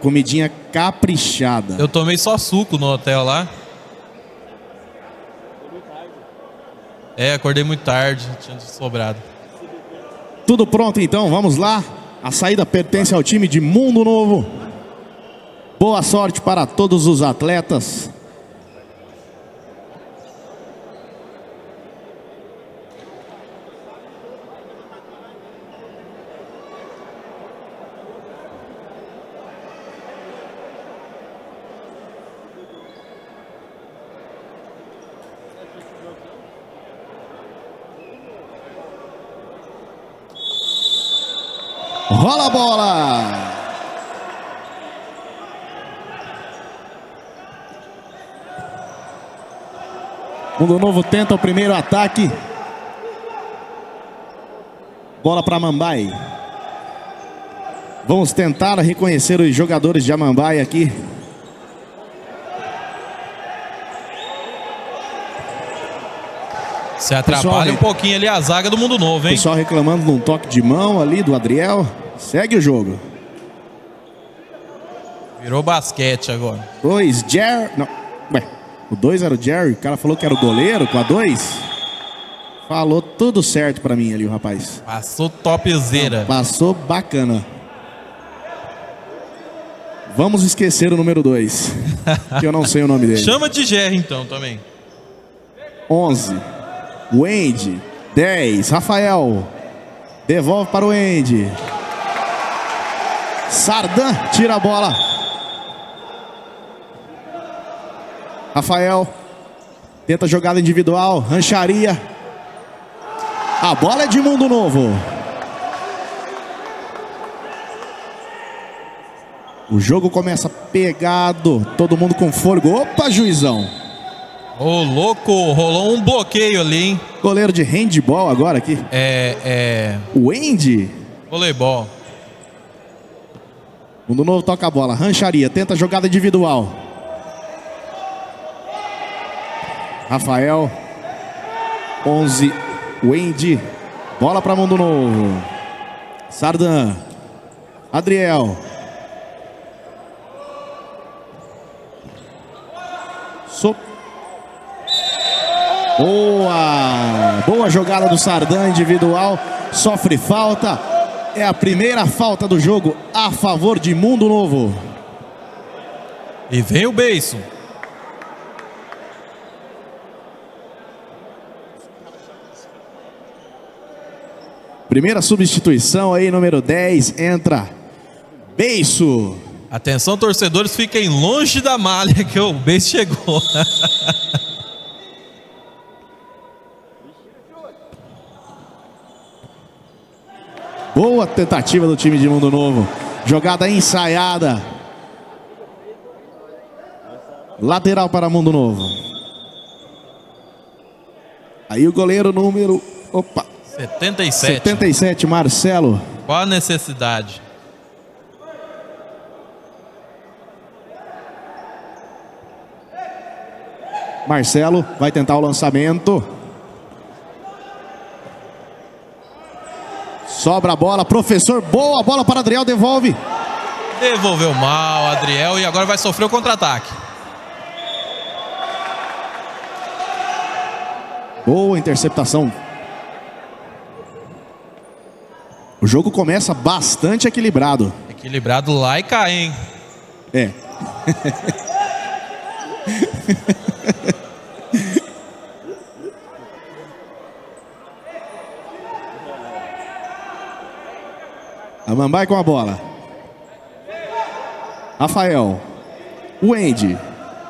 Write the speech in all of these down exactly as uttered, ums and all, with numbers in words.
Comidinha caprichada. Eu tomei só suco no hotel lá. É, acordei muito tarde, tinha sobrado. Tudo pronto então, vamos lá. A saída pertence ao time de Mundo Novo. Boa sorte para todos os atletas. Rola a bola. Mundo Novo tenta o primeiro ataque. Bola para Amambai. Vamos tentar reconhecer os jogadores de Amambai aqui. Se atrapalha pessoal, um pouquinho ali a zaga do Mundo Novo, hein? Pessoal reclamando de um toque de mão ali do Adriel. Segue o jogo. Virou basquete agora. Dois, Jerry. Não. Ué, o dois era o Jerry. O cara falou que era o goleiro com a dois. Falou tudo certo pra mim ali, o rapaz. Passou topzera. Passou bacana. Vamos esquecer o número dois. Que eu não sei o nome dele. Chama de Jerry então também. onze. Wendy. dez. Rafael. Devolve para o Wendy. Sardan tira a bola. Rafael. Tenta jogada individual. Rancharia. A bola é de Mundo Novo. O jogo começa pegado. Todo mundo com fôlego. Opa, juizão. Ô, louco, rolou um bloqueio ali, hein? Goleiro de handball agora aqui. É, é... O Wendy. Voleibol. Mundo Novo toca a bola. Rancharia, tenta a jogada individual. Rafael. onze. Wendy. Bola para Mundo Novo. Sardan. Adriel. So... Boa! Boa jogada do Sardan individual. Sofre falta. É a primeira falta do jogo a favor de Mundo Novo. E vem o beiço. Primeira substituição aí, número dez. Entra Beiço. Atenção, torcedores, fiquem longe da malha que o beiço chegou. Boa tentativa do time de Mundo Novo. Jogada ensaiada. Lateral para Mundo Novo. Aí o goleiro número... Opa. setenta e sete. setenta e sete, Marcelo. Qual a necessidade? Marcelo vai tentar o lançamento. Sobra a bola, professor, boa bola para Adriel, devolve. Devolveu mal, Adriel, e agora vai sofrer o contra-ataque. Boa interceptação. O jogo começa bastante equilibrado. Equilibrado lá e cá, hein? É. Amambai com a bola. Rafael. Wendy.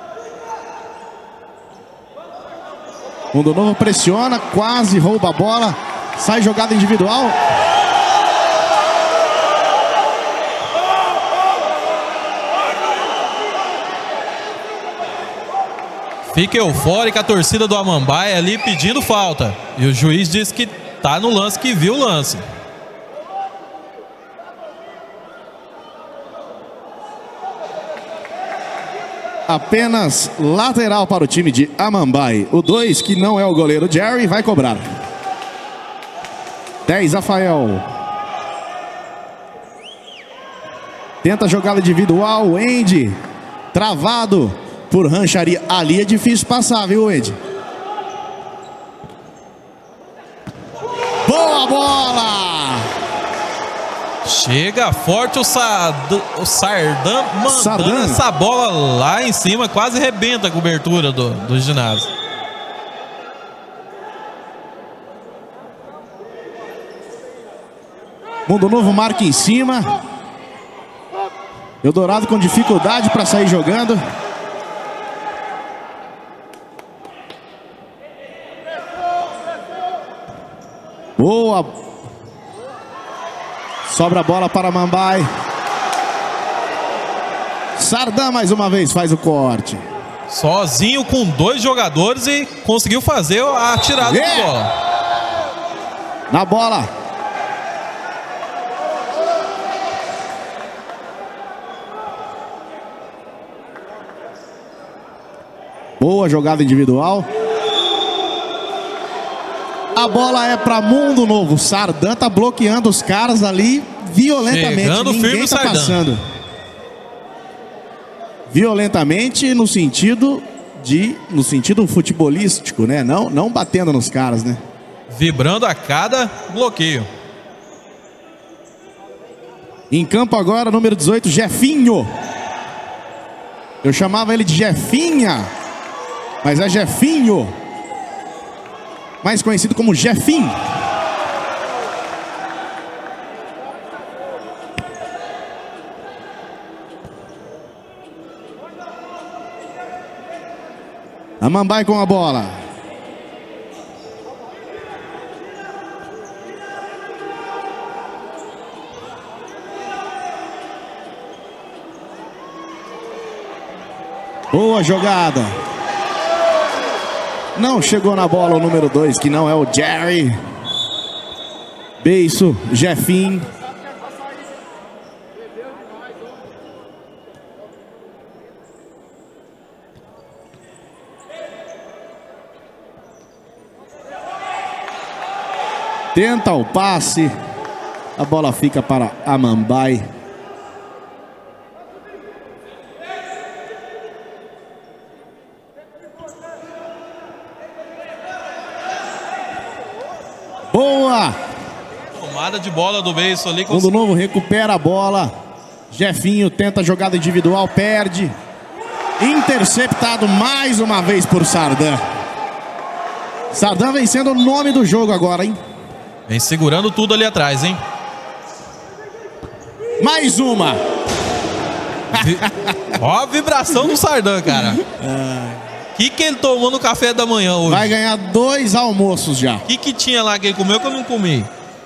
Mundo Novo pressiona, quase rouba a bola. Sai jogada individual. Fica eufórica a torcida do Amambai ali pedindo falta. E o juiz diz que tá no lance, que viu o lance. Apenas lateral para o time de Amambai. O dois, que não é o goleiro Jerry, vai cobrar. dez, Rafael. Tenta jogada individual, o Andy. Travado por Rancharia. Ali é difícil passar, viu, Andy? Boa bola! Chega forte o, Sad... o Sardan mandando Sardan. essa bola lá em cima. Quase rebenta a cobertura do, do ginásio. Mundo Novo marca em cima. Eldorado com dificuldade para sair jogando. Boa. Sobra a bola para Mambai. Sardan mais uma vez faz o corte. Sozinho com dois jogadores e conseguiu fazer a tirada Yeah. de bola. Na bola. Boa jogada individual. A bola é para Mundo Novo. Sardan tá bloqueando os caras ali violentamente. Chegando Ninguém firme o tá Sardan. passando. Violentamente no sentido de, no sentido futebolístico, né? Não, não batendo nos caras, né? Vibrando a cada bloqueio. Em campo agora, número dezoito, Jefinho. Eu chamava ele de Jefinha, mas é Jefinho, mais conhecido como Jefim. A Mambai com a bola. Boa jogada. Não chegou na bola o número dois, que não é o Jerry. Beiço, Jefim. Tenta o passe. A bola fica para a Mambai. Boa! Tomada de bola do Beiço ali. Mundo Novo recupera a bola. Jefinho tenta a jogada individual, perde. Interceptado mais uma vez por Sardan. Sardan vem sendo o nome do jogo agora, hein? Vem segurando tudo ali atrás, hein? Mais uma. Vi... Ó a vibração do Sardan, cara. O que, que ele tomou no café da manhã hoje? Vai ganhar dois almoços já. O que, que tinha lá que ele comeu que eu não comi?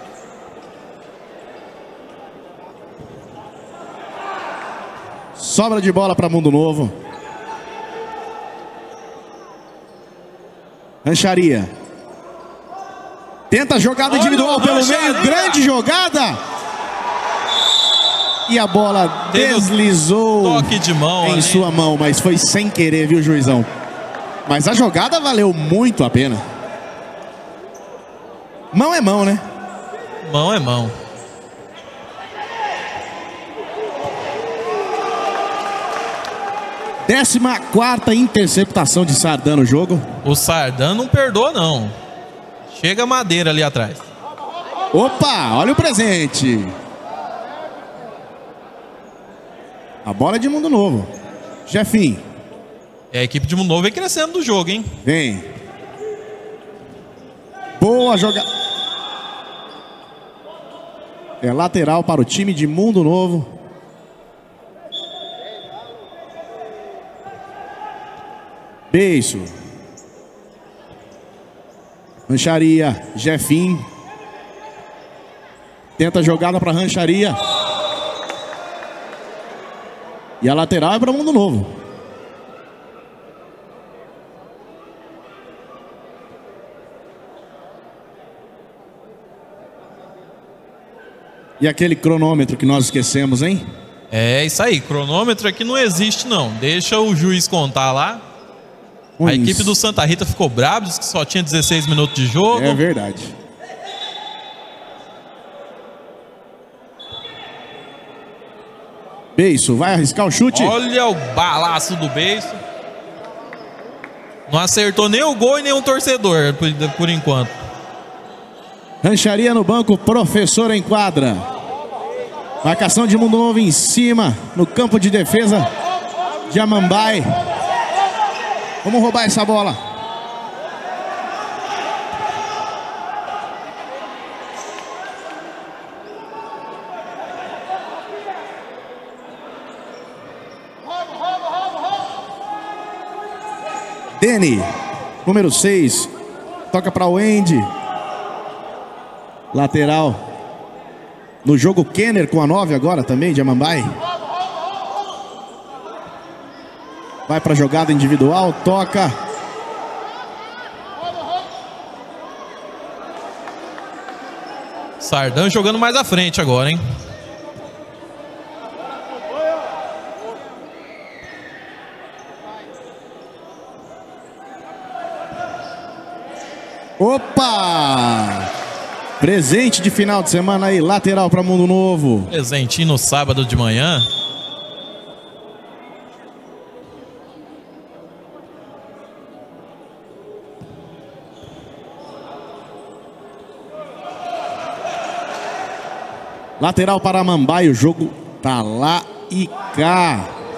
Sobra de bola para Mundo Novo. Rancharia. Tenta a jogada individual Olha, pelo Rancharia. meio. Grande jogada. E a bola Teve deslizou toque de mão em ali. sua mão, mas foi sem querer, viu, juizão? Mas a jogada valeu muito a pena. Mão é mão, né? Mão é mão. Décima quarta interceptação de Sardan no jogo. O Sardan não perdoa, não. Chega madeira ali atrás. Opa, olha o presente. A bola é de Mundo Novo. Jefim. E a equipe de Mundo Novo vem crescendo do jogo, hein? Vem. Boa jogada. É lateral para o time de Mundo Novo. Beiço. Rancharia. Jefim. Tenta a jogada para Rancharia. E a lateral é para Mundo Novo. E aquele cronômetro que nós esquecemos, hein? É isso aí. Cronômetro aqui não existe, não. Deixa o juiz contar lá. A Isso. equipe do Santa Rita ficou brava, disse que só tinha dezesseis minutos de jogo. É verdade. Beiço vai arriscar o chute. Olha o balaço do Beiço. Não acertou nem o gol e nem o torcedor, por, por enquanto. Rancharia no banco, professor em quadra. Marcação de Mundo Novo em cima, no campo de defesa de Amambai. Vamos roubar essa bola. Deni, número seis, toca para o Wendy. Lateral. No jogo, Kenner com a nove agora também, de Amambai. Vai para a jogada individual, toca. Sardan jogando mais à frente agora, hein? Opa! Presente de final de semana aí, lateral para Mundo Novo. Presentinho no sábado de manhã. Lateral para Amambai, o jogo tá lá e cá.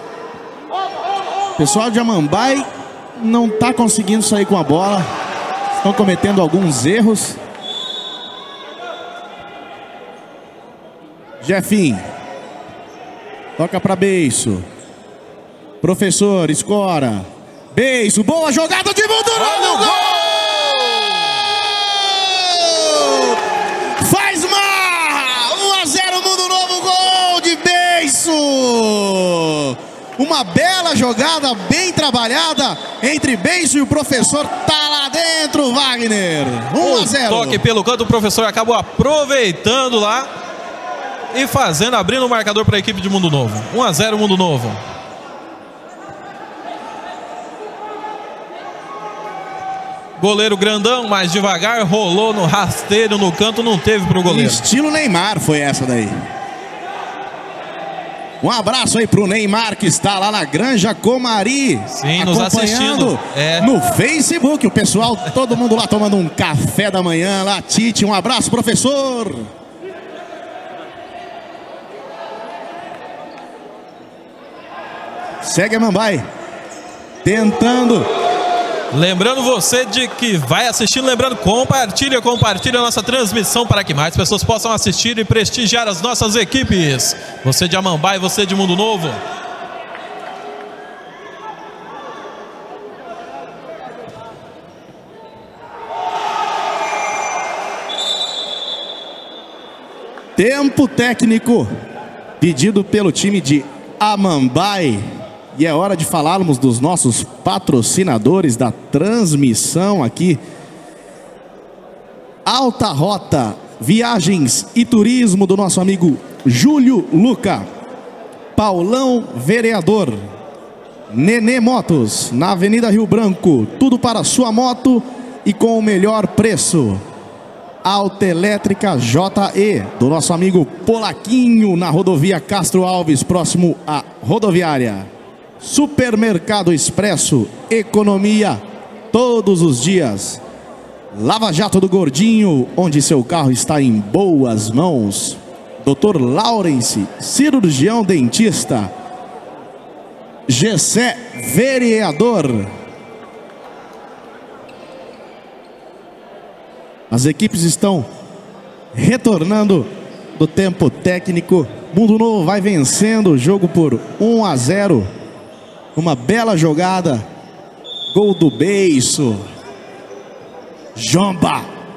O pessoal de Amambai não tá conseguindo sair com a bola. Estão cometendo alguns erros. Jefinho. Toca para Beiço. Professor, escora. Beiço, boa jogada de Mundo Novo. Gol! Faz marra! um a zero Mundo Novo, gol de Beiço. Uma bela jogada, bem trabalhada entre Beiço e o professor. Tá lá dentro, Wagner. um a zero. Toque pelo canto, o professor acabou aproveitando lá e fazendo, abrindo o marcador para a equipe de Mundo Novo. um a zero Mundo Novo. Goleiro grandão, mais devagar, rolou no rasteiro, no canto, não teve para o goleiro. Estilo Neymar foi essa daí. Um abraço aí pro Neymar, que está lá na Granja Comari. Sim, nos assistindo. É. No Facebook, o pessoal, todo mundo lá tomando um café da manhã lá. Tite, um abraço, professor. Segue Amambai. Tentando. Lembrando você de que vai assistindo, lembrando, compartilha, compartilha a nossa transmissão para que mais pessoas possam assistir e prestigiar as nossas equipes. Você de Amambai, você de Mundo Novo. Tempo técnico pedido pelo time de Amambai. E é hora de falarmos dos nossos patrocinadores da transmissão aqui. Alta Rota, viagens e turismo do nosso amigo Júlio Luca. Paulão Vereador. Nenê Motos, na Avenida Rio Branco. Tudo para sua moto e com o melhor preço. Autoelétrica J E, do nosso amigo Polaquinho, na rodovia Castro Alves, próximo à rodoviária. Supermercado Expresso, economia todos os dias. Lava Jato do Gordinho, onde seu carro está em boas mãos. doutor Laurence, cirurgião dentista. Gessé Vereador. As equipes estão retornando do tempo técnico. Mundo Novo vai vencendo o jogo por um a zero. Uma bela jogada. Gol do Beiço. Jomba.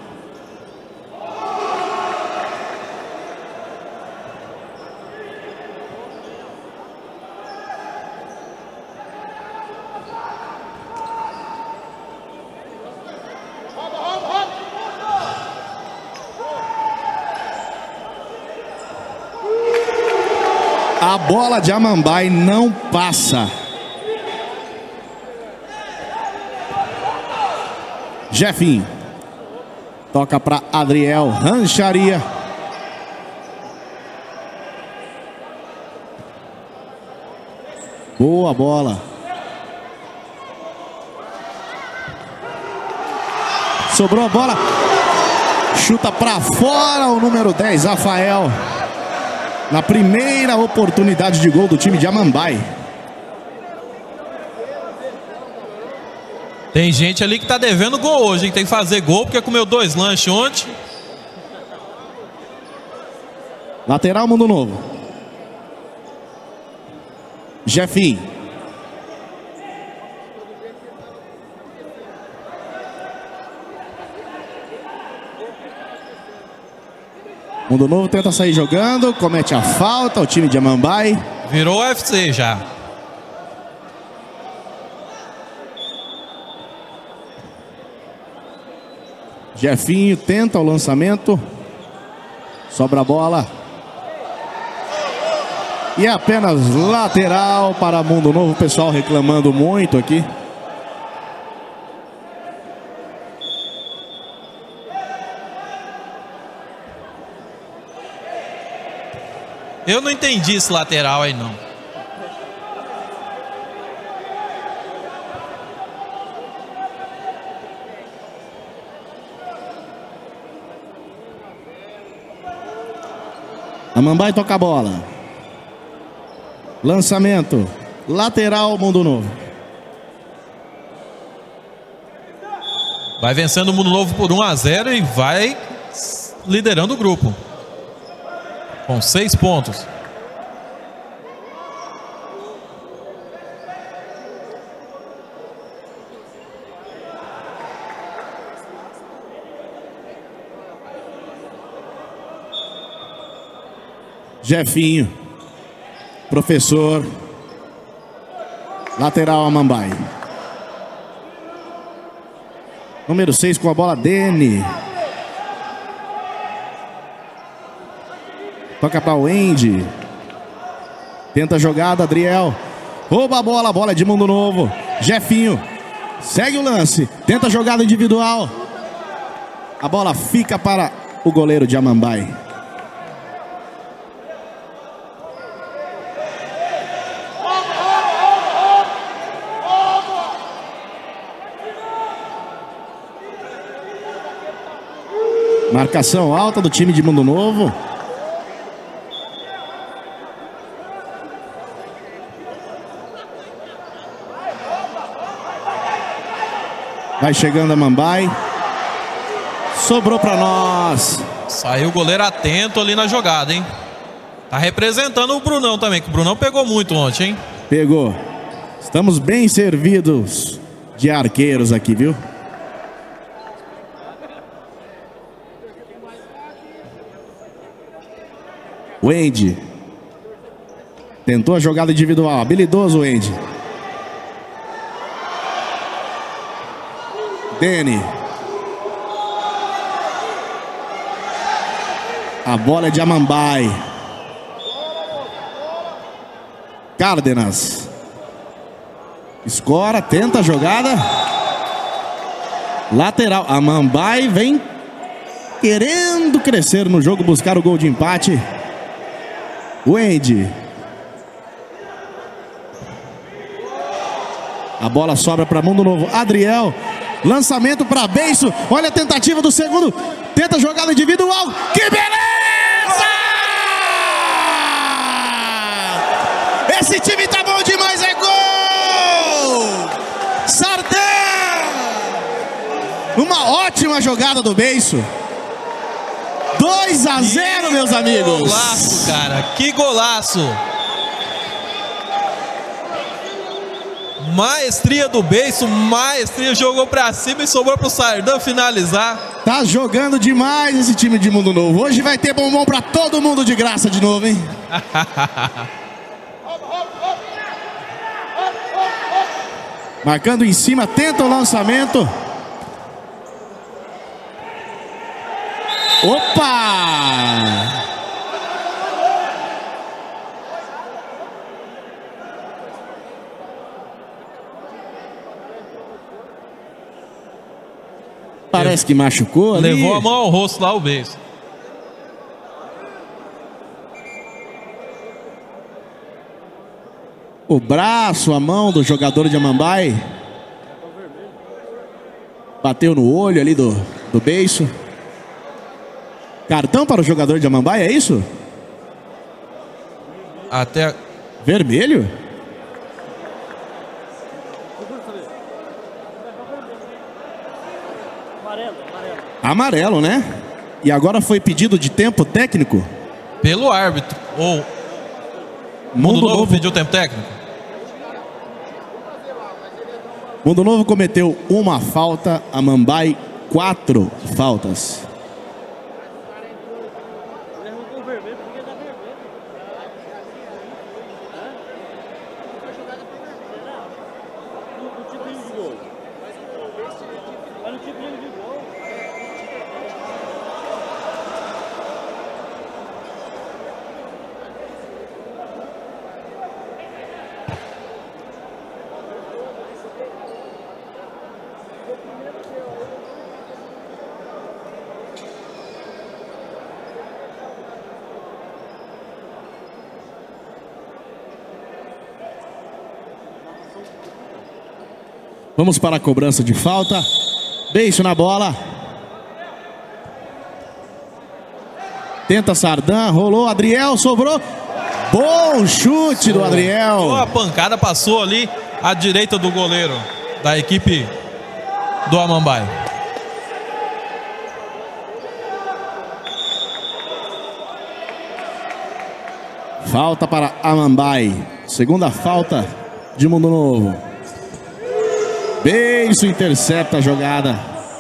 A bola de Amambai não passa. Jefinho. Toca para Adriel. Rancharia. Boa bola. Sobrou a bola. Chuta pra fora o número dez, Rafael. Na primeira oportunidade de gol do time de Amambai. Tem gente ali que tá devendo gol hoje, hein? Tem que fazer gol porque comeu dois lanches ontem. Lateral, Mundo Novo. Jefinho. Mundo Novo tenta sair jogando, comete a falta, o time de Amambai. Virou U F C já. Jefinho tenta o lançamento. Sobra a bola. E é apenas lateral para Mundo Novo. O pessoal reclamando muito aqui. Eu não entendi esse lateral aí não. Amambai toca a bola. Lançamento. Lateral, Mundo Novo. Vai vencendo o Mundo Novo por um a zero e vai liderando o grupo. Com seis pontos. Jefinho. Professor. Lateral, Amambai. Número seis com a bola, Dene. Toca para o Andy. Tenta a jogada, Adriel. Rouba a bola, a bola é de Mundo Novo. Jefinho. Segue o lance. Tenta a jogada individual. A bola fica para o goleiro de Amambai. Marcação alta do time de Mundo Novo. Vai chegando a Amambai. Sobrou para nós. Saiu o goleiro atento ali na jogada, hein? Tá representando o Brunão também, que o Brunão pegou muito ontem, hein? Pegou. Estamos bem servidos de arqueiros aqui, viu? Wendy. Tentou a jogada individual. Habilidoso, Wendy. Dene. A bola é de Amambai. Cárdenas. Escora, tenta a jogada. Lateral. Amambai vem querendo crescer no jogo, buscar o gol de empate. Wendy. A bola sobra para Mundo Novo. Adriel. Lançamento para Beiço. Olha a tentativa do segundo. Tenta a jogada individual. Que beleza! Esse time tá bom demais. É gol! Sardan! Uma ótima jogada do Beiço. dois a zero, meus amigos. Que golaço, cara. Que golaço. Maestria do Beiço, maestria, jogou pra cima e sobrou pro Sardan finalizar. Tá jogando demais esse time de Mundo Novo. Hoje vai ter bombom pra todo mundo de graça de novo, hein? Marcando em cima, tenta o lançamento. Opa! Parece que machucou ali. Levou a mão ao rosto lá o Beiço. o braço, a mão do jogador de Amambai. Bateu no olho ali do, do beiço. Cartão para o jogador de Amambai, é isso? Até... Vermelho? Amarelo, amarelo. Amarelo, né? E agora foi pedido de tempo técnico? Pelo árbitro. Ou... Mundo, Mundo Novo, Novo pediu tempo técnico? Mundo Novo cometeu uma falta, Amambai quatro faltas. Vamos para a cobrança de falta. Beijo na bola. Tenta Sardan, rolou, Adriel, sobrou. Bom chute do Adriel. A pancada passou ali à direita do goleiro da equipe do Amambai. Falta para Amambai. Segunda falta de Mundo Novo. Beijo intercepta a jogada.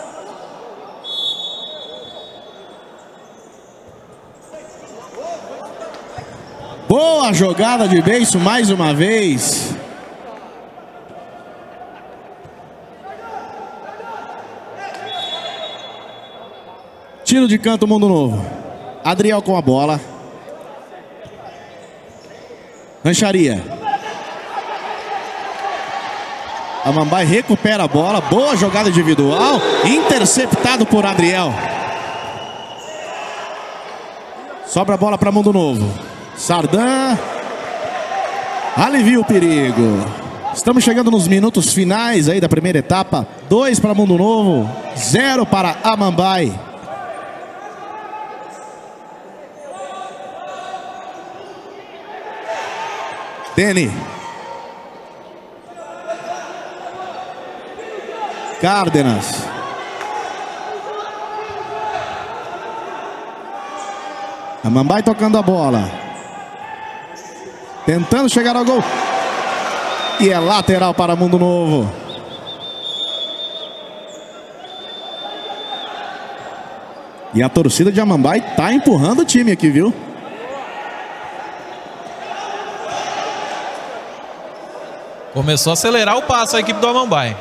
Boa jogada de Beijo mais uma vez. Tiro de canto, Mundo Novo. Adriel com a bola. Rancharia. Amambai recupera a bola. Boa jogada individual. Interceptado por Adriel. Sobra a bola para Mundo Novo. Sardan. Alivia o perigo. Estamos chegando nos minutos finais aí da primeira etapa. Dois para Mundo Novo. Zero para Amambai. Deni. Cárdenas. Amambai tocando a bola. Tentando chegar ao gol. E é lateral para Mundo Novo. E a torcida de Amambai tá empurrando o time aqui, viu? Começou a acelerar o passo a equipe do Amambai.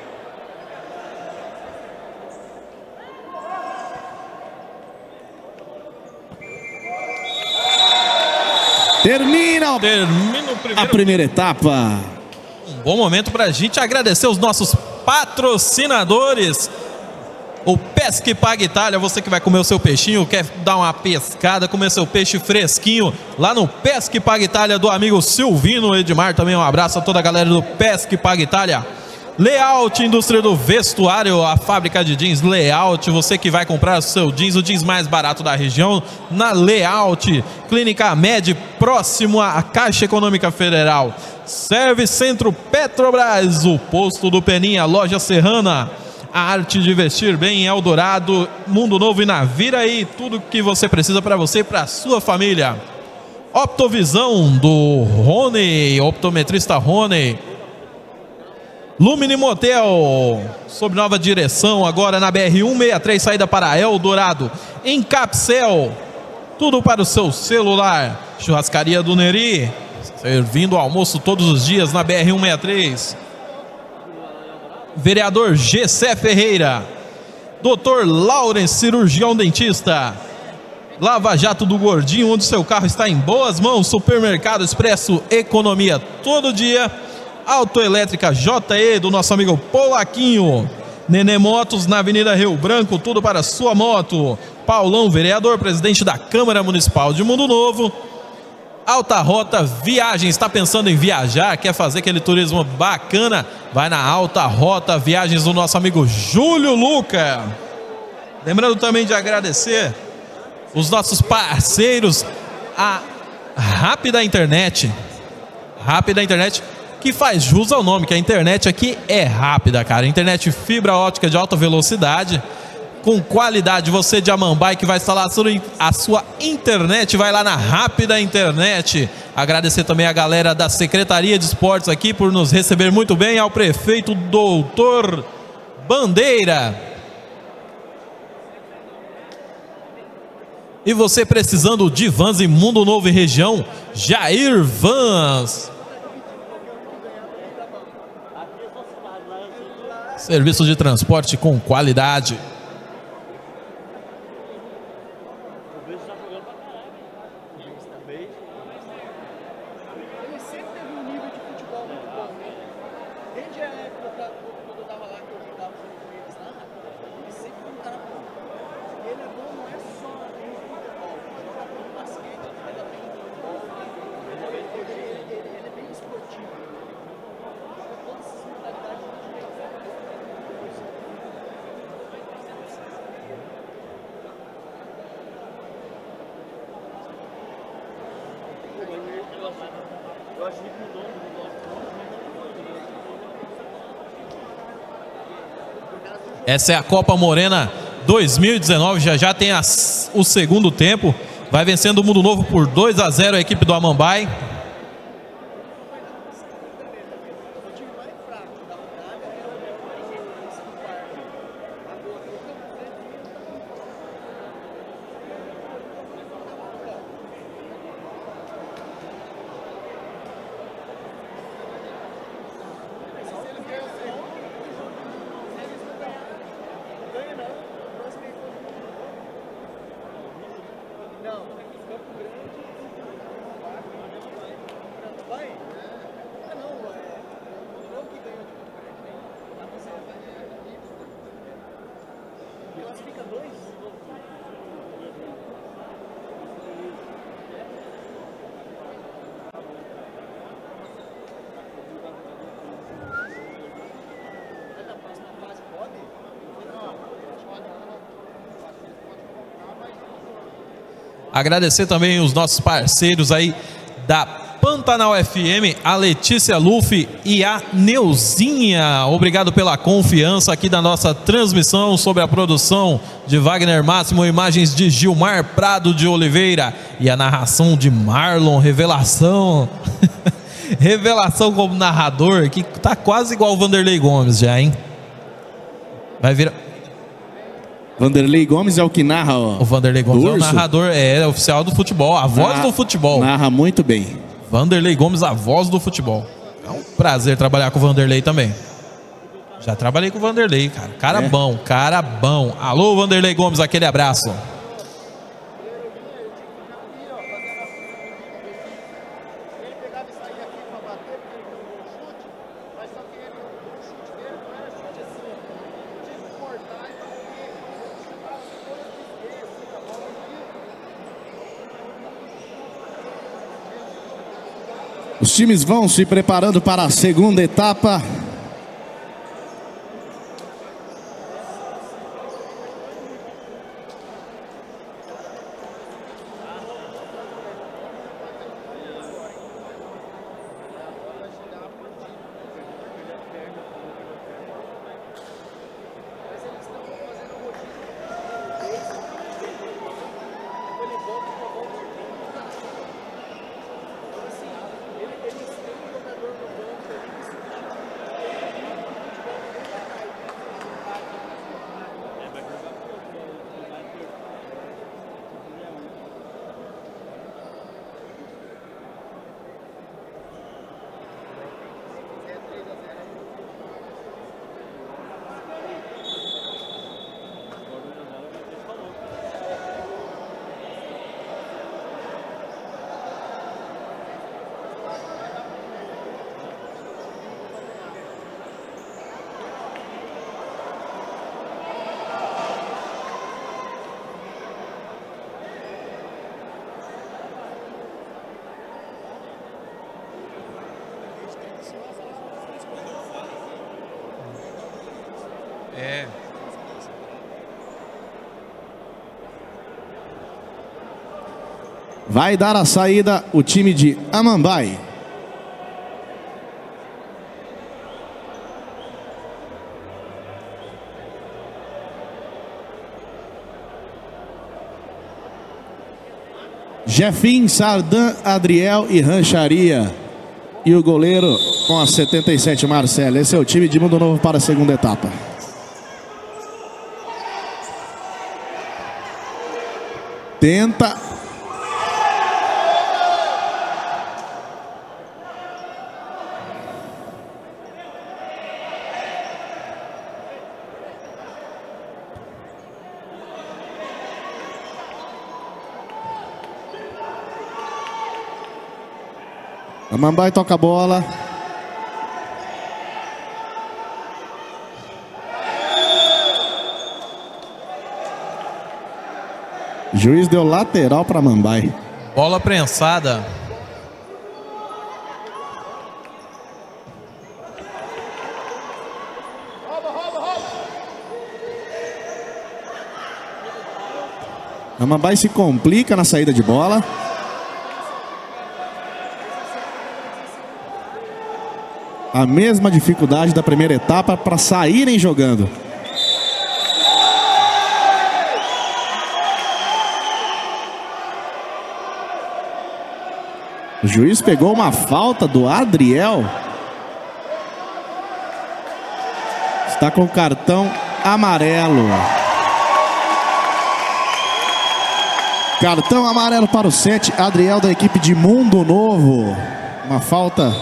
Termina, Termina o primeiro a primeira etapa. Um bom momento para a gente agradecer os nossos patrocinadores. O Pesca e Paga Itália, você que vai comer o seu peixinho, quer dar uma pescada, comer seu peixe fresquinho lá no Pesca e Paga Itália do amigo Silvino Edmar. Também um abraço a toda a galera do Pesca e Paga Itália. Layout, indústria do vestuário, a fábrica de jeans Layout. Você que vai comprar o seu jeans, o jeans mais barato da região, na Layout. Clínica Med, próximo à Caixa Econômica Federal. Service Centro Petrobras, o posto do Peninha, loja Serrana. A arte de vestir bem em Eldorado, Mundo Novo e Naviraí. Tudo que você precisa para você e para sua família. Optovisão do Rony, optometrista Rony. Lumine Motel, sob nova direção, agora na B R cento e sessenta e três, saída para Eldorado. Encapsel, tudo para o seu celular. Churrascaria do Neri, servindo almoço todos os dias na B R cento e sessenta e três. Vereador G C Ferreira. doutor Lawrence, cirurgião dentista. Lava Jato do Gordinho, onde seu carro está em boas mãos. Supermercado Expresso, economia todo dia. Autoelétrica J E, do nosso amigo Polaquinho. Nenê Motos, na Avenida Rio Branco, tudo para sua moto. Paulão, vereador, presidente da Câmara Municipal de Mundo Novo. Alta Rota Viagens. Está pensando em viajar? Quer fazer aquele turismo bacana? Vai na Alta Rota Viagens do nosso amigo Júlio Luca. Lembrando também de agradecer os nossos parceiros, a Rápida Internet. Rápida Internet, que faz jus ao nome, que a internet aqui é rápida, cara. Internet fibra ótica de alta velocidade, com qualidade. Você de Amambai que vai instalar a sua, a sua internet, vai lá na Rápida Internet. Agradecer também a galera da Secretaria de Esportes aqui por nos receber muito bem, ao prefeito Doutor Bandeira. E você precisando de vans em Mundo Novo e região, Jair Vans. Serviço de transporte com qualidade. Essa é a Copa Morena dois mil e dezenove, já já tem as, o segundo tempo. Vai vencendo o Mundo Novo por dois a zero a equipe do Amambai. Agradecer também os nossos parceiros aí da Pantanal F M, a Letícia Luffy e a Neuzinha. Obrigado pela confiança aqui da nossa transmissão sobre a produção de Wagner Máximo, imagens de Gilmar Prado de Oliveira e a narração de Marlon, revelação. Revelação como narrador, que tá quase igual o Vanderlei Gomes já, hein? Vai virar... Vanderlei Gomes é o que narra, ó. O Vanderlei Gomes é o narrador, é, é oficial do futebol, a voz narra, do futebol. Narra muito bem. Vanderlei Gomes, a voz do futebol. É um prazer trabalhar com o Vanderlei também. Já trabalhei com o Vanderlei, cara. Cara é. bom, cara bom. Alô, Vanderlei Gomes, aquele abraço. Os times vão se preparando para a segunda etapa. É. Vai dar a saída o time de Amambai. Jefim, Sardan, Adriel e Rancharia. E o goleiro com a setenta e sete, Marcelo. Esse é o time de Mundo Novo para a segunda etapa. Tenta. Amambai toca a bola. Juiz deu lateral para Amambai. Bola prensada. Amambai se complica na saída de bola. A mesma dificuldade da primeira etapa para saírem jogando. O juiz pegou uma falta do Adriel. Está com o cartão amarelo. Cartão amarelo para o sete, Adriel da equipe de Mundo Novo. Uma falta.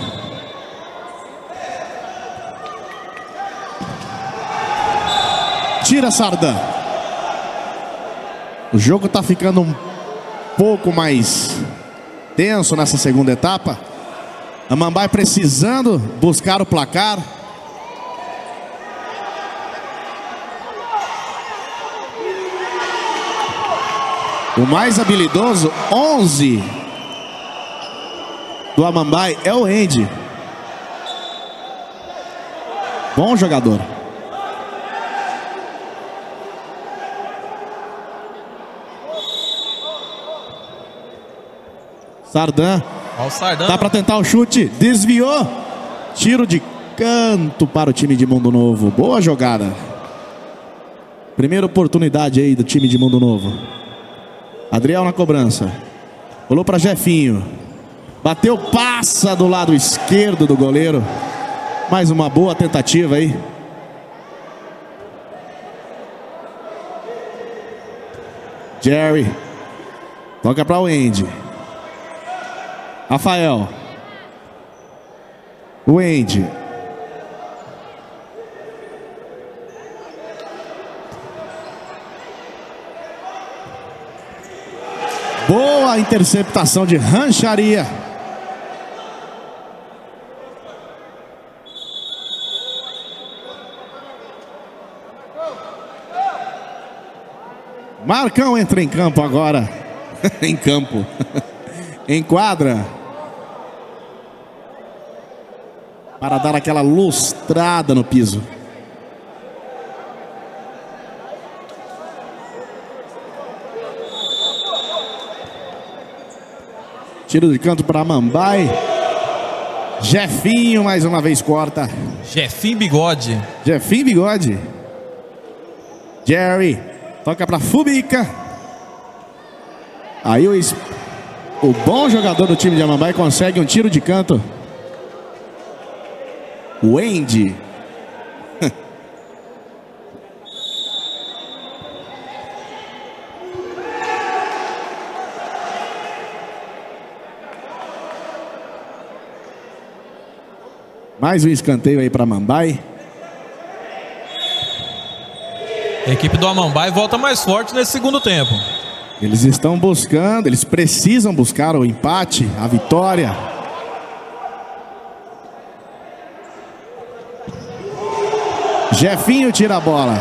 Tira Sardan. O jogo está ficando um pouco mais tenso nessa segunda etapa. Amambai precisando buscar o placar. O mais habilidoso, onze do Amambai, é o Andy. Bom jogador. Sardan. Ó, o Sardan. Dá para tentar o chute. Desviou. Tiro de canto para o time de Mundo Novo. Boa jogada. Primeira oportunidade aí do time de Mundo Novo. Adriel na cobrança. Rolou para Jefinho. Bateu, passa do lado esquerdo do goleiro. Mais uma boa tentativa aí. Jerry. Toca para o Andy. Rafael. O Andy. Boa interceptação de Rancharia. Marcão entra em campo agora. Em campo. Em quadra. Para dar aquela lustrada no piso. Tiro de canto para Amambai. Jefinho mais uma vez corta. Jefim Bigode. Jefim Bigode. Jerry. Toca para Fubica. Aí o, o bom jogador do time de Amambai consegue um tiro de canto. O Andy. Mais um escanteio aí para Amambai. A equipe do Amambai volta mais forte nesse segundo tempo. Eles estão buscando, eles precisam buscar o empate, a vitória. Jefinho tira a bola.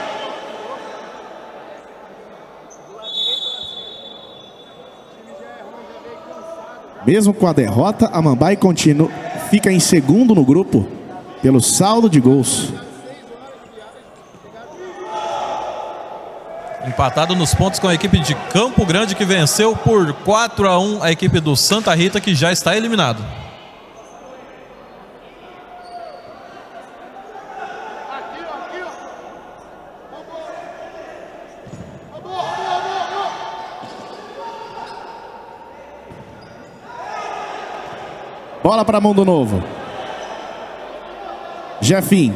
Mesmo com a derrota, Amambai continua, fica em segundo no grupo pelo saldo de gols. Empatado nos pontos com a equipe de Campo Grande, que venceu por quatro a um a equipe do Santa Rita, que já está eliminado. Bola para Mundo Novo. Jefinho.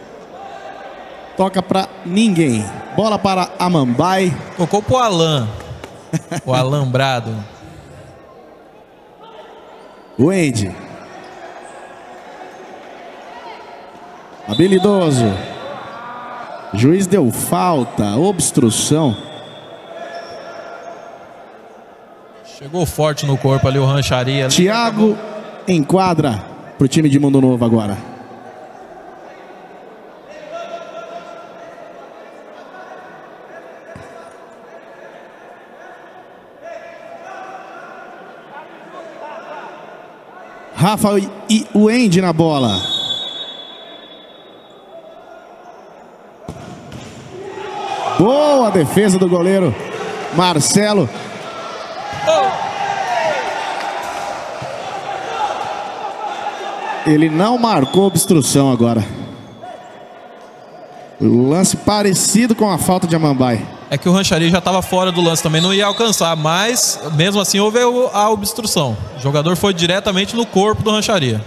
Toca para ninguém. Bola para Amambai. Tocou pro Alan. O alambrado. Wendy. Habilidoso. Juiz deu falta. Obstrução. Chegou forte no corpo ali o Rancharia. Ali. Thiago enquadra para o time de Mundo Novo agora. Rafa e o Andy na bola. Boa defesa do goleiro Marcelo. Ele não marcou obstrução agora. O lance parecido com a falta de Amambai. É que o Rancharia já estava fora do lance também, não ia alcançar, mas mesmo assim houve a obstrução. O jogador foi diretamente no corpo do Rancharia.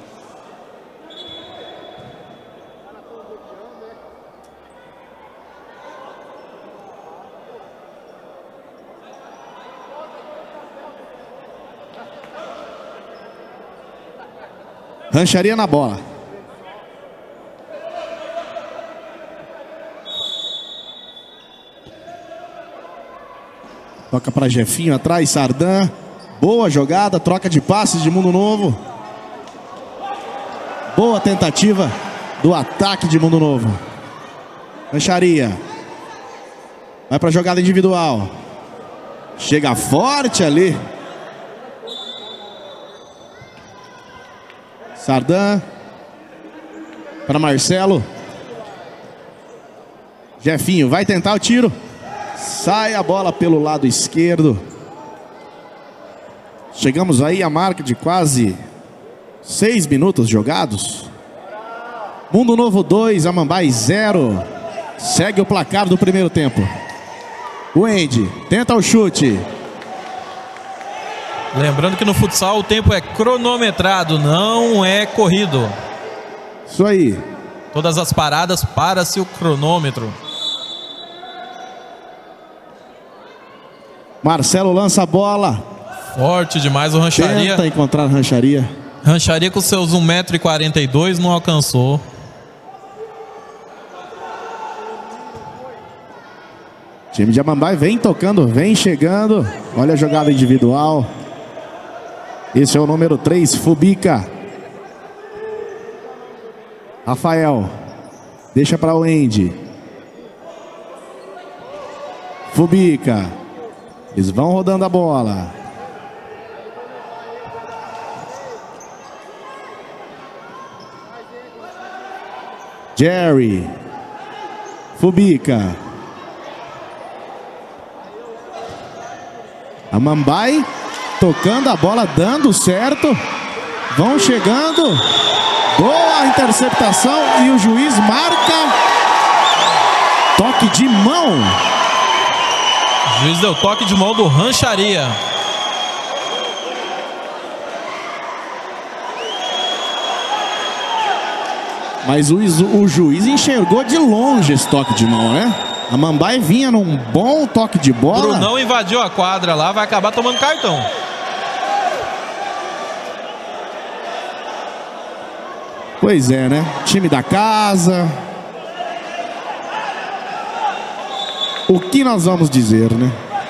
Rancharia na bola. Toca para Jefinho atrás, Sardan. Boa jogada, troca de passes de Mundo Novo. Boa tentativa do ataque de Mundo Novo. Rancharia. Vai para a jogada individual. Chega forte ali. Sardan. Para Marcelo. Jefinho vai tentar o tiro. Sai a bola pelo lado esquerdo. Chegamos aí à marca de quase seis minutos jogados. Mundo Novo dois, Amambai zero. Segue o placar do primeiro tempo. O Andy tenta o chute. Lembrando que no futsal o tempo é cronometrado, não é corrido. Isso aí. Todas as paradas para-se o cronômetro. Marcelo lança a bola. Forte demais o Rancharia. Tenta encontrar Rancharia. Rancharia com seus um metro e quarenta e dois não alcançou. O time de Amambai vem tocando, vem chegando. Olha a jogada individual. Esse é o número três, Fubica. Rafael. Deixa para o Andy. Fubica. Eles vão rodando a bola. Jerry. Fubica. Amambai tocando a bola, dando certo. Vão chegando. Boa interceptação e o juiz marca toque de mão. O juiz deu toque de mão do Rancharia. Mas o, o juiz enxergou de longe esse toque de mão, né? A Amambai vinha num bom toque de bola. Brunão invadiu a quadra lá, vai acabar tomando cartão. Pois é, né? Time da casa. O que nós vamos dizer, né?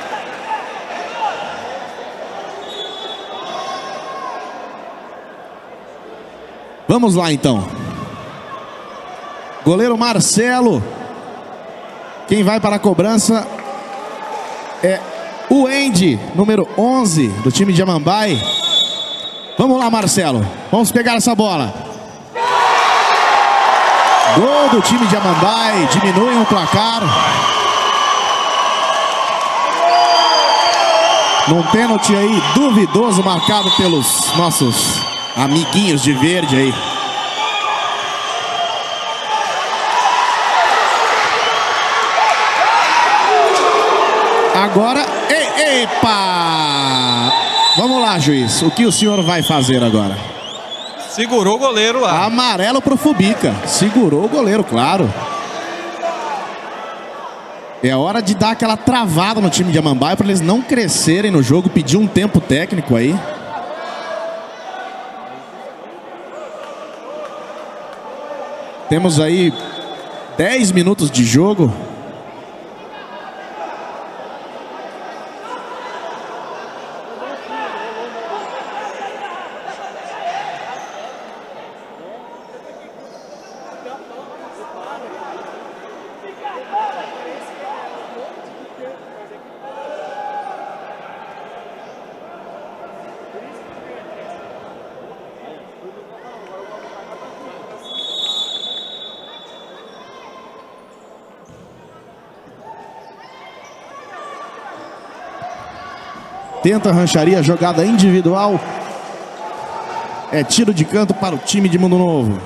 Vamos lá, então. Goleiro Marcelo. Quem vai para a cobrança é o Andy, número onze, do time de Amambai. Vamos lá, Marcelo. Vamos pegar essa bola. Gol do time de Amambai. Diminuem o placar. Num pênalti aí duvidoso, marcado pelos nossos amiguinhos de verde aí. Agora, e, epa! Vamos lá, juiz. O que o senhor vai fazer agora? Segurou o goleiro lá. Amarelo pro Fubica. Segurou o goleiro, claro. É hora de dar aquela travada no time de Amambaia para eles não crescerem no jogo, pedir um tempo técnico aí. Temos aí dez minutos de jogo. Tenta a rancharia, jogada individual. É tiro de canto para o time de Mundo Novo.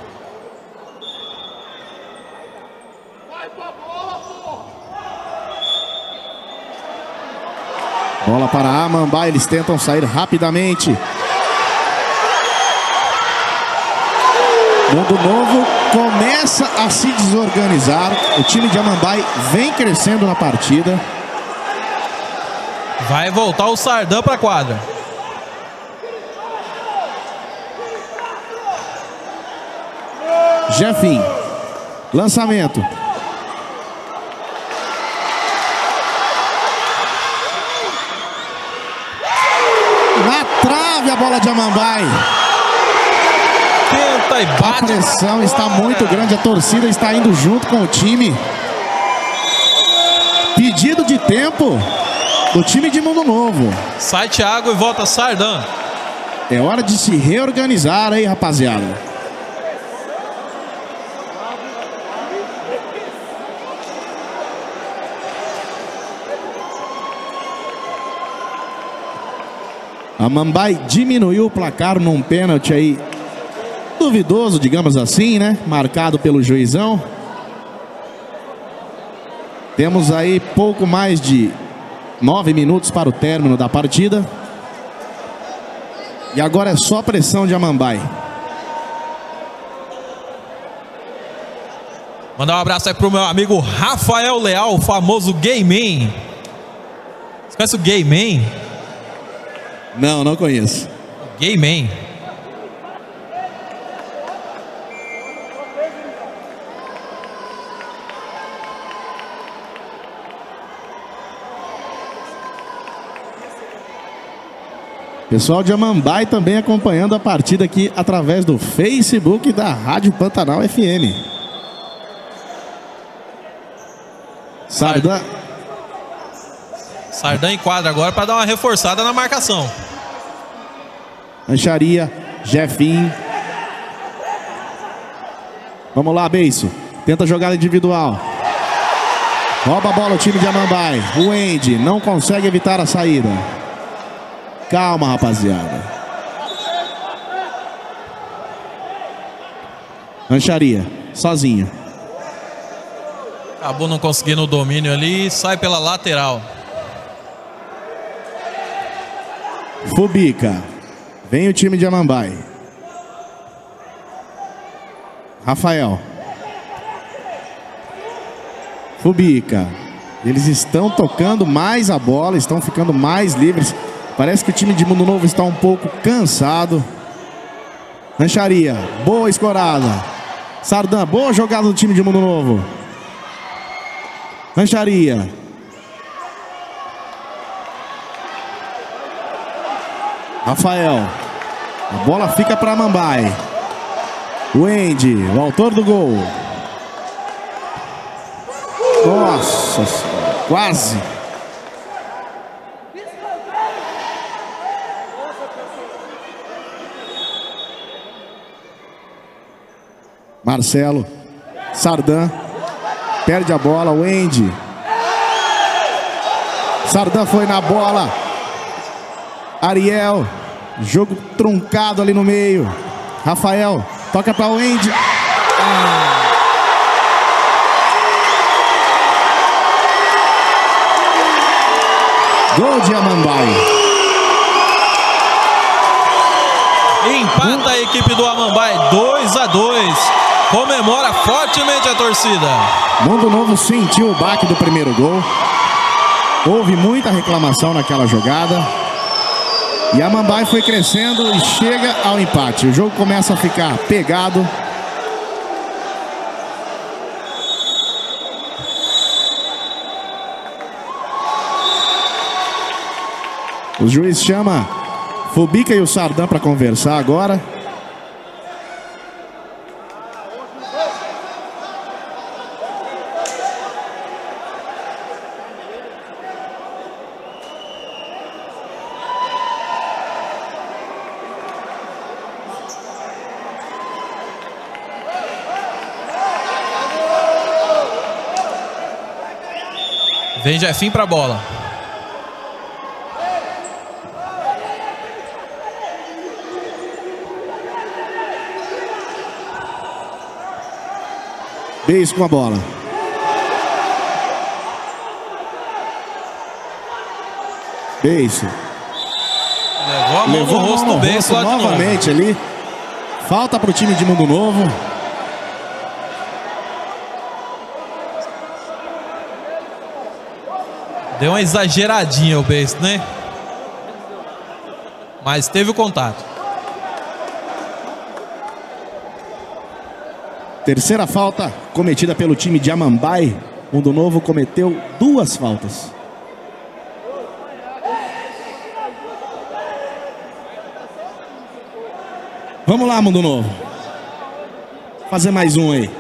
Bola para Amambaia, eles tentam sair rapidamente. Mundo Novo começa a se desorganizar. O time de Amambaia vem crescendo na partida. Vai voltar o Sardan para a quadra. Jefim. Lançamento. Na trave a bola de Amambaia. Tenta e bate. A pressão está muito grande. A torcida está indo junto com o time. Pedido de tempo do time de Mundo Novo. Sai Thiago e volta Sardan. É hora de se reorganizar aí, rapaziada. Amambaia diminuiu o placar num pênalti aí duvidoso, digamos assim, né? Marcado pelo juizão. Temos aí pouco mais de nove minutos para o término da partida. E agora é só pressão de Amambaia. Mandar um abraço aí pro meu amigo Rafael Leal, o famoso Gay Man. Você conhece o Gay Man? Não, não conheço. Gay Man. Pessoal de Amambaia também acompanhando a partida aqui através do Facebook da Rádio Pantanal F M. Sardan. Sardan em quadra agora para dar uma reforçada na marcação. Rancharia, Jefim. Vamos lá, Beiço. Tenta jogada individual. Rouba a bola o time de Amambaia. O Andy não consegue evitar a saída. Calma, rapaziada. Rancharia, sozinho. Acabou não conseguindo o domínio ali. Sai pela lateral. Fubica. Vem o time de Amambaia. Rafael. Fubica. Eles estão tocando mais a bola, estão ficando mais livres. Parece que o time de Mundo Novo está um pouco cansado. Rancharia, boa escorada. Sardan, boa jogada do time de Mundo Novo. Rancharia. Rafael. A bola fica para Amambaia. O Andy, o autor do gol. Nossa, quase. Marcelo, Sardan, perde a bola, o Andy. Sardan foi na bola, Ariel, jogo truncado ali no meio. Rafael, toca para o Wendy. Ah. Gol de Amambai. Empata a equipe do Amambai, dois a dois. Comemora fortemente a torcida. Mundo Novo sentiu o baque do primeiro gol. Houve muita reclamação naquela jogada. E a Amambai foi crescendo e chega ao empate. O jogo começa a ficar pegado. O juiz chama Fubica e o Sardan para conversar agora. Vem Jefinho pra bola. Beis com a bola. Beis. Levou a mão Levou no rosto do Beis novamente ali. Falta para o time de Mundo Novo. Deu uma exageradinha o Beis, né? Mas teve o contato. Terceira falta cometida pelo time de Amambai. Mundo Novo cometeu duas faltas. Vamos lá, Mundo Novo. Fazer mais um aí.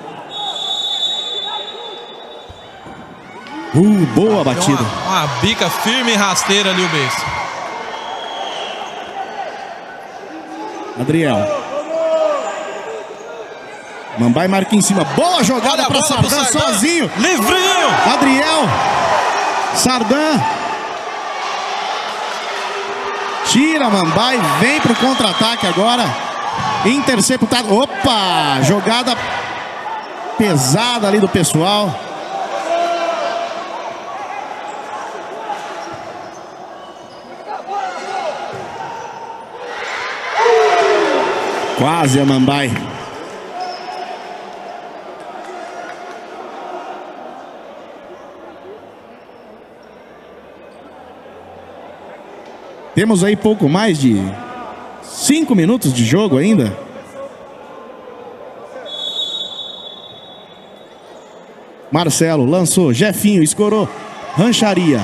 Uh, boa batida. Uma, uma bica firme e rasteira ali o Beis. Adriel. Amambai marca em cima. Boa jogada para Sardan sozinho. Livrinho. Adriel. Sardan. Tira Amambai. Vem para o contra-ataque agora. Interceptado. Opa! Jogada pesada ali do pessoal. Quase Amambai. Temos aí pouco mais de cinco minutos de jogo ainda. Marcelo lançou, Jefinho escorou, rancharia.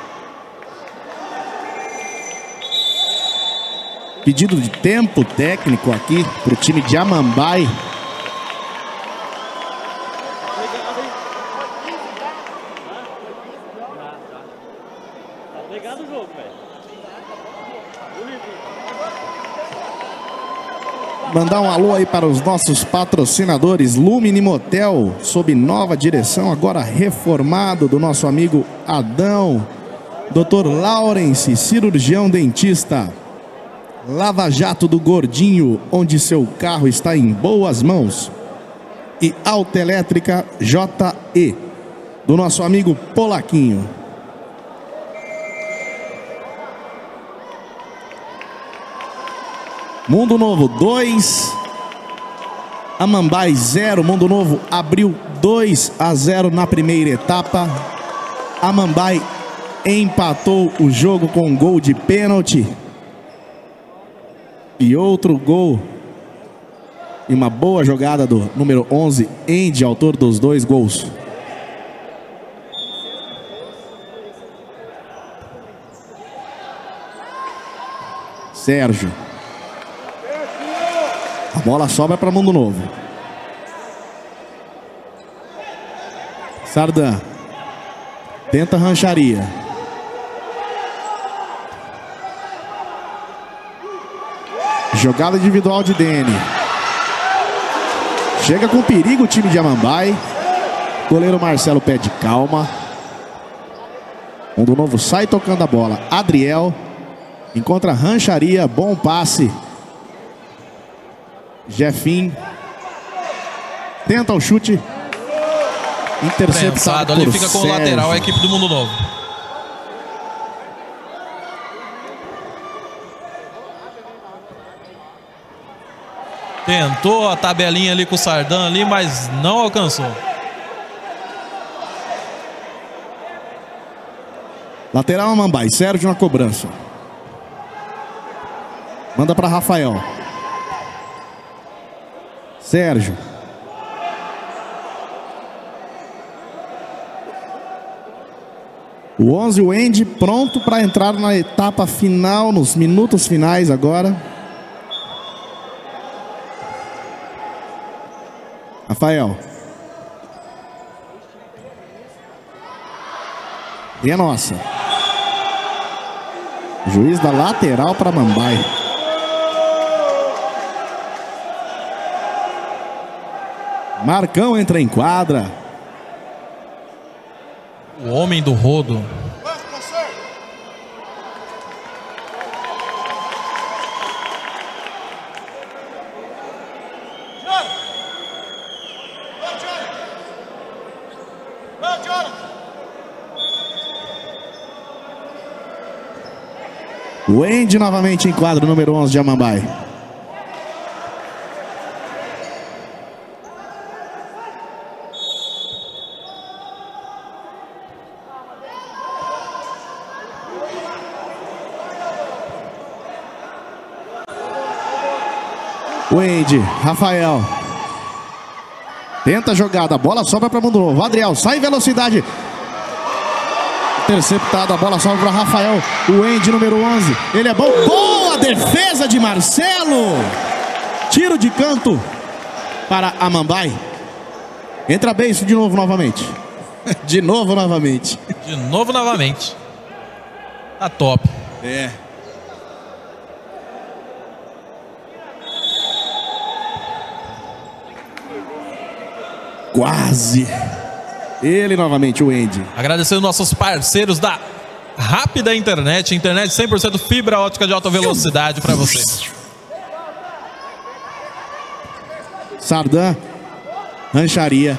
Pedido de tempo técnico aqui para o time de Amambai. Mandar um alô aí para os nossos patrocinadores. Lumine Motel, sob nova direção, agora reformado, do nosso amigo Adão. doutor Lawrence, cirurgião dentista. Lava Jato do Gordinho, onde seu carro está em boas mãos. E Autoelétrica J E, do nosso amigo Polaquinho. Mundo Novo dois, Amambai zero. Mundo Novo abriu dois a zero na primeira etapa. Amambai empatou o jogo com um gol de pênalti. E outro gol. E uma boa jogada do número onze, Andy, autor dos dois gols. Sérgio. A bola sobra para Mundo Novo. Sardan. Tenta rancharia. Jogada individual de Dene. Chega com perigo o time de Amambai. Goleiro Marcelo pede calma. Mundo Novo sai tocando a bola. Adriel. Encontra Rancharia, bom passe. Jefinho tenta o chute. Interceptado ali, por fica com o Sérgio. lateral a equipe do Mundo Novo. Tentou a tabelinha ali com o Sardan ali, mas não alcançou. Lateral Amambai, Sérgio na cobrança. Manda para Rafael. Sérgio. O onze, o Andy, pronto para entrar na etapa final, nos minutos finais agora. Rafael. E é nossa. Juiz da lateral para Amambai. Marcão entra em quadra. O homem do rodo. O Andy novamente em quadro, número onze de Amambai. O Andy, Rafael. Tenta a jogada, a bola sobra para Mundo Novo. Adriel sai em velocidade. Interceptado, a bola sobra para Rafael. O Andy, número onze. Ele é bom. Boa defesa de Marcelo. Tiro de canto para Amambai. Entra bem isso de novo novamente. De novo novamente. De novo novamente. Tá top. É. Quase. Ele novamente, o Andy. Agradecendo nossos parceiros da Rápida Internet. Internet cem por cento fibra ótica de alta velocidade para você. Sardan. Rancharia.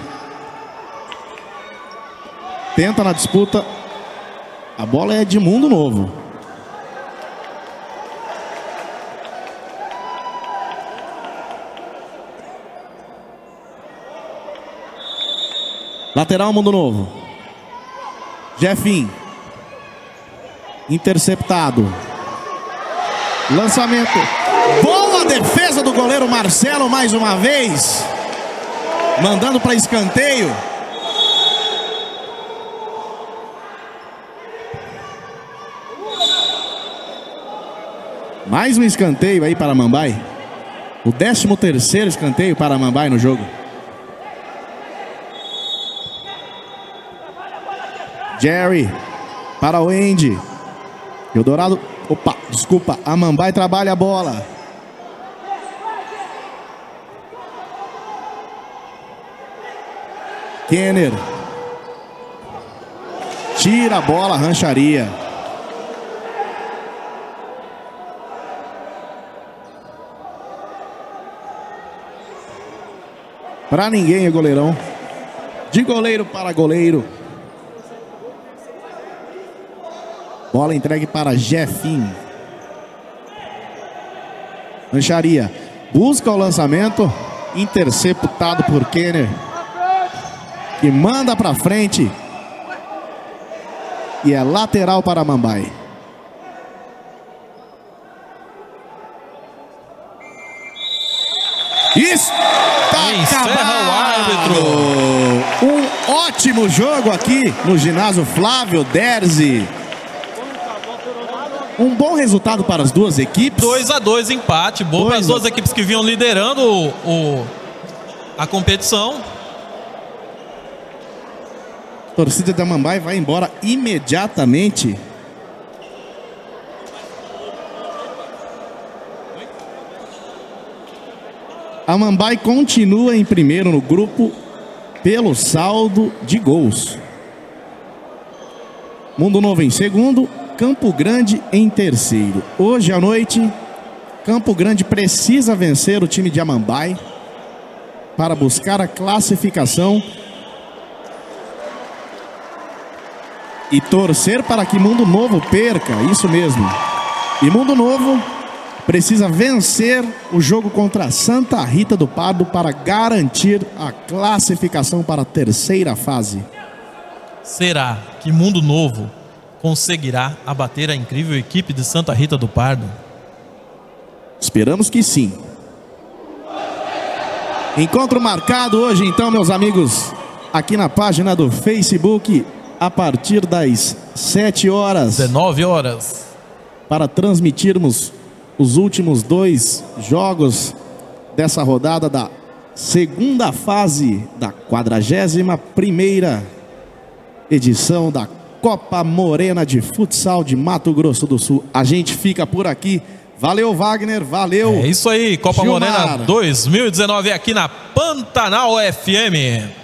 Tenta na disputa. A bola é de Mundo Novo. Lateral Mundo Novo. Jefinho. Interceptado. Lançamento. Boa defesa do goleiro Marcelo mais uma vez. Mandando para escanteio. Mais um escanteio aí para Amambai. O décimo terceiro escanteio para Amambai no jogo. Jerry para o Andy. Eldorado. Opa, desculpa. Amambai trabalha a bola. Kenner. Tira a bola, Rancharia. Para ninguém é goleirão. De goleiro para goleiro. Bola entregue para Jefinho. Rancharia. Busca o lançamento. Interceptado por Kenner. Que manda para frente. E é lateral para Amambai. Está acabado. O árbitro. Um ótimo jogo aqui no ginásio Flávio Derzi. Um bom resultado para as duas equipes. dois a dois empate. Bom para as duas equipes que vinham liderando o, o, a competição. A torcida de Amambai vai embora imediatamente. Amambai continua em primeiro no grupo pelo saldo de gols. Mundo Novo em segundo. Campo Grande em terceiro. Hoje à noite, Campo Grande precisa vencer o time de Amambai para buscar a classificação e torcer para que Mundo Novo perca, isso mesmo. E Mundo Novo precisa vencer o jogo contra Santa Rita do Pardo para garantir a classificação para a terceira fase. Será que Mundo Novo conseguirá abater a incrível equipe de Santa Rita do Pardo? Esperamos que sim. Encontro marcado hoje, então, meus amigos, aqui na página do Facebook, a partir das sete horas. dezenove horas. Para transmitirmos os últimos dois jogos dessa rodada da segunda fase da quadragésima primeira edição da Copa Morena de Futsal de Mato Grosso do Sul. A gente fica por aqui. Valeu, Wagner, valeu. É isso aí, Copa Gilmar. Morena dois mil e dezenove aqui na Pantanal F M.